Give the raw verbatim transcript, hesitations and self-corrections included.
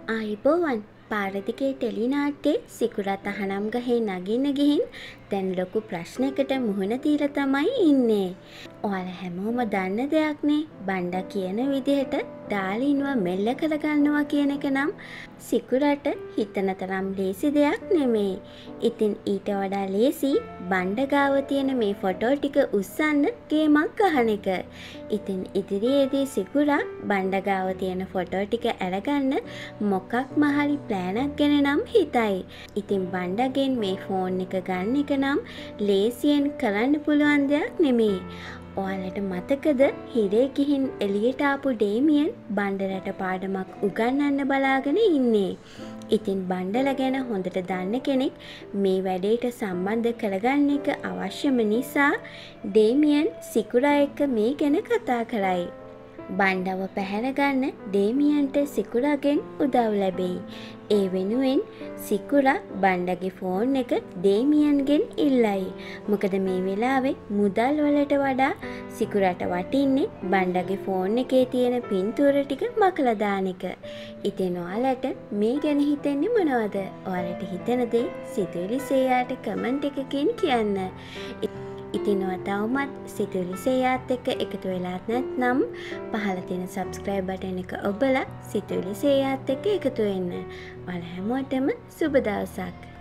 ආයිබෝවන් පාරදිගේ ටෙලිනාට්‍යයේ සිකුරා තහනම් ගහේ නගින්න ගිහින් දැන් ලොකු ප්‍රශ්නයකට මුහුණ දීලා තමයි ඉන්නේ. ඔයාලා හැමෝම දන්න දෙයක්නේ බණ්ඩා කියන විදිහට ඩාලින්ව මෙල්ල කරගන්නවා කියන එක නම් සිකුරට හිතන තරම් ලේසි දෙයක් නෙමෙයි. ඉතින් ඊට වඩා ලේසි බණ්ඩා ගාව තියෙන මේ ෆොටෝ ටික උස්සන්න ගේමක් අහන එක. ඉතින් ඉදිරියේදී සිකුරා බණ්ඩා ගාව තියෙන ෆොටෝ ටික අරගන්න මොකක්ම හරි ප්ලෑනක් ගැන නම් හිතයි. ඉතින් බණ්ඩාගෙන් මේ ෆෝන් එක ගන්න එක නම් ලේසියෙන් කරන්න පුළුවන් දෙයක් නෙමෙයි. ඔයාලට මතකද හිරේ ගිහින් එළියට ආපු ඩේමියන් බණ්ඩලට පාඩමක් උගන්වන්න බලාගෙන ඉන්නේ. ඉතින් බණ්ඩලා ගැන හොඳට දන්න කෙනෙක් මේ වැඩේට සම්බන්ධ කරගන්න එක අවශ්‍යම නිසා ඩේමියන් සිකුරා එක්ක මේ ගැන කතා කරයි. බණ්ඩව පැහැරගන්න ඩේමියන්ට සිකුරාගෙන් උදව් ලැබෙයි. ඒ වෙනුවෙන් සිකුරා බණ්ඩගේ ෆෝන් එක ඩේමියන්ගෙන් ඉල්ලයි. මොකද මේ වෙලාවේ මුදල් වලට වඩා සිකුරාට වටින්නේ බණ්ඩගේ ෆෝන් එකේ තියෙන පින්තූර ටික මකලා දාන එක. ඉතින් ඔයාලට මේ ගැන හිතෙන්නේ මොනවද? ඔයාලට හිතෙන දේ සිතුවිලි සේයාට කමෙන්ට් එකකින් කියන්න. ඉතින් ඔයා තවමත් සිතුවිලි සේයාත් එක්ක එකතු වෙලාත් නැත්නම් පහළ තියෙන subscribe button එක ඔබලා සිතුවිලි සේයාත් එක්ක එකතු වෙන්න. ඔයාලා හැමෝටම සුබ දවසක්.